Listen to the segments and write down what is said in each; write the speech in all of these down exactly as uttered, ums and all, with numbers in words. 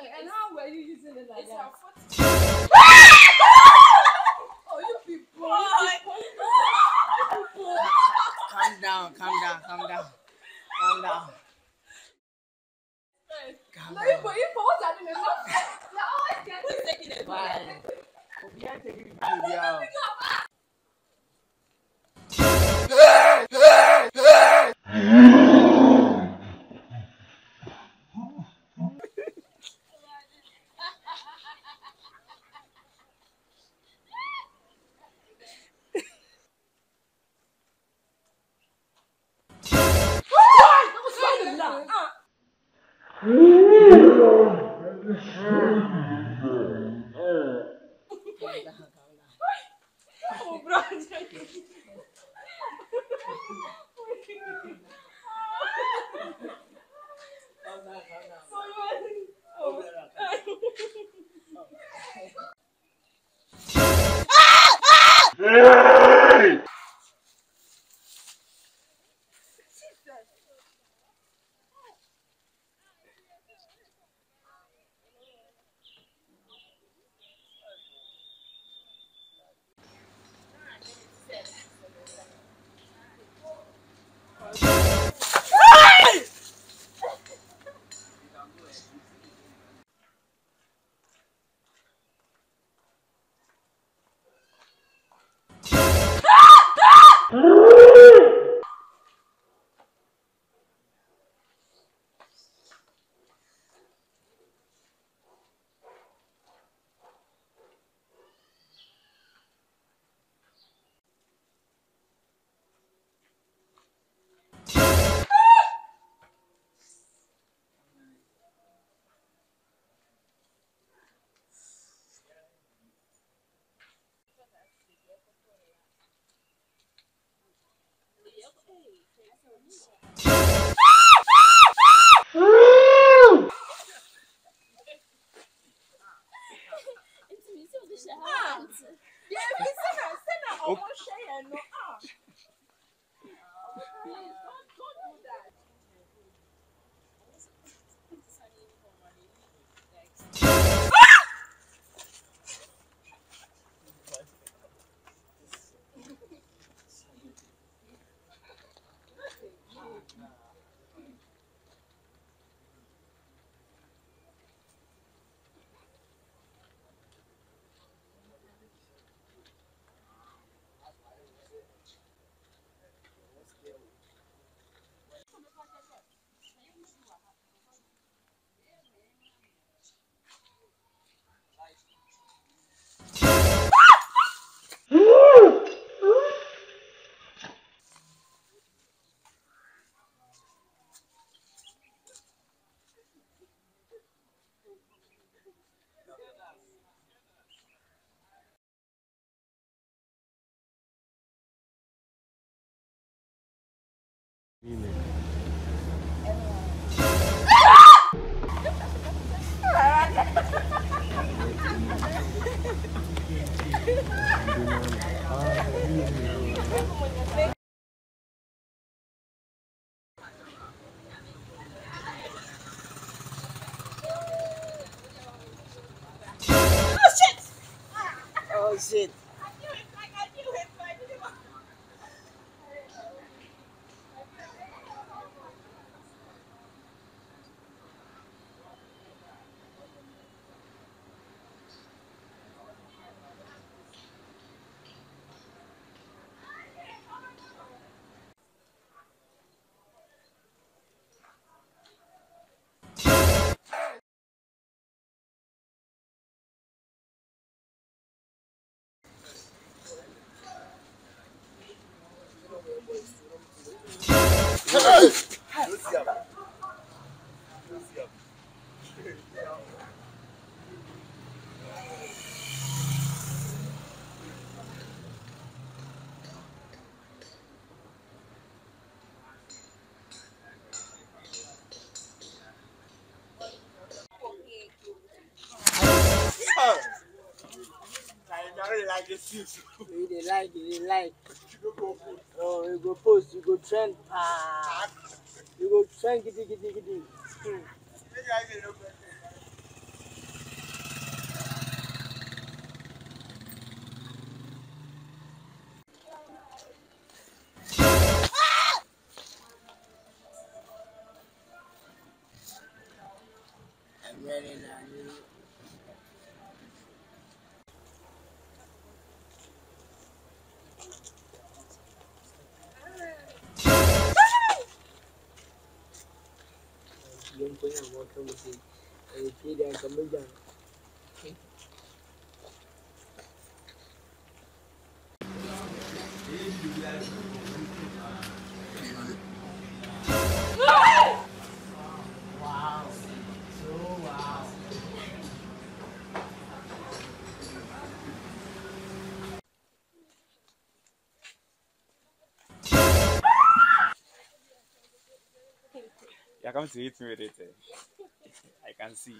And how were you using it like it's that? Oh, you people. Calm down, calm down, calm down. Calm down. Calm No, down. you put you put what I did not. You're always getting taking it. Why? We are taking video. Oh, bro. Oh shit. Like this, you they like, they like. Oh, you go post, you go trend. Ah, you go trend, giddy, giddy, giddy. Hmm. Very nice. Yung po yan, huwag ka masig. Ay, kaya kami dyan. Wow. So wow. You're coming to hit me with it. eh? I can see.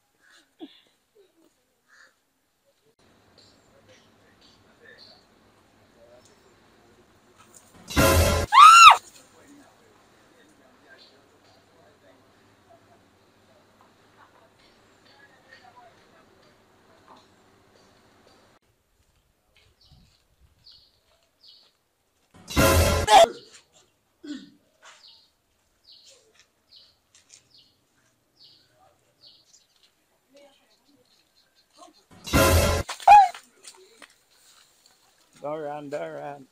Don't run, don't run.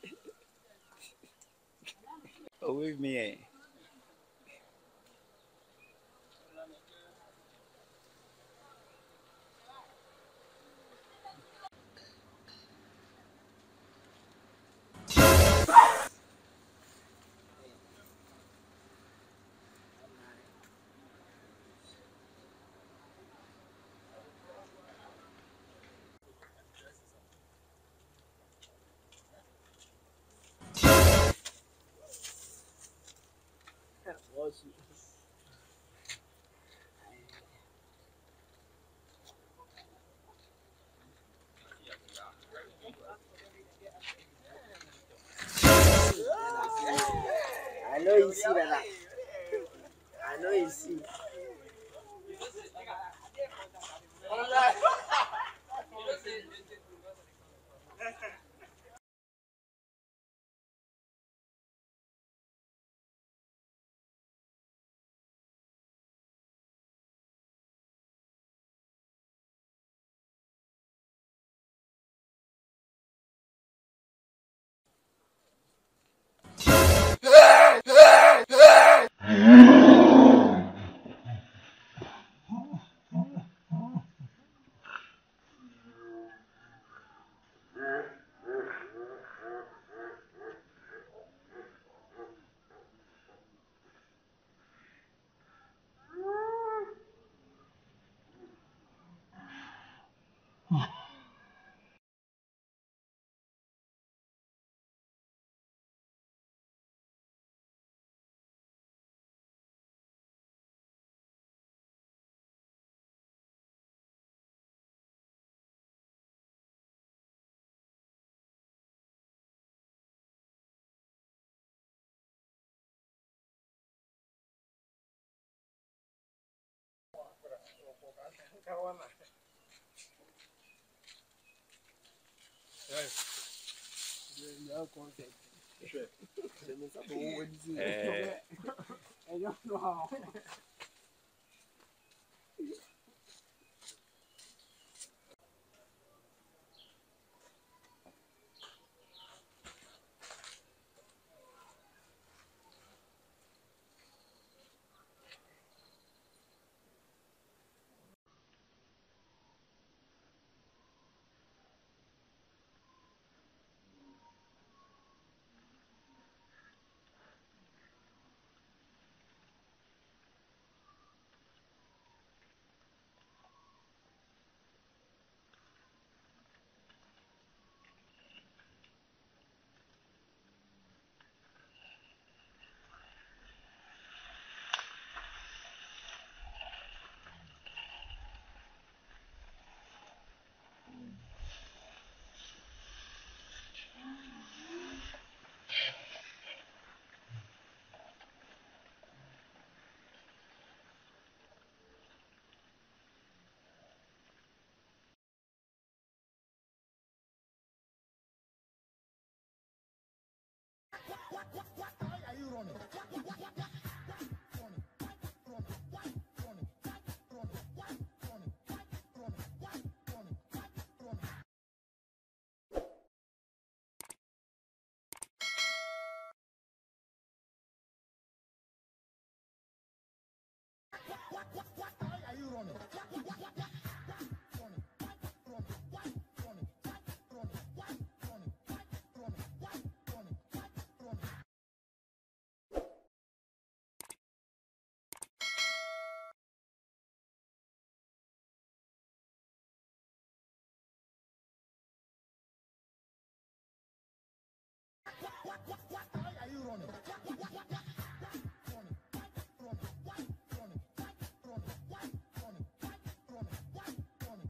Oh, with me. Eh? Was I know you see that. I know you see. No contact. Eh. I don't know how. Why are you running? Running. Running. Running. Running. Why are you running? Running. Running. Running. Running. Running. Running. Running. Running. Why are you running? Running. Running. Running. Running. Running. Running.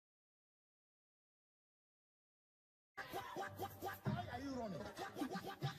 Why are you running?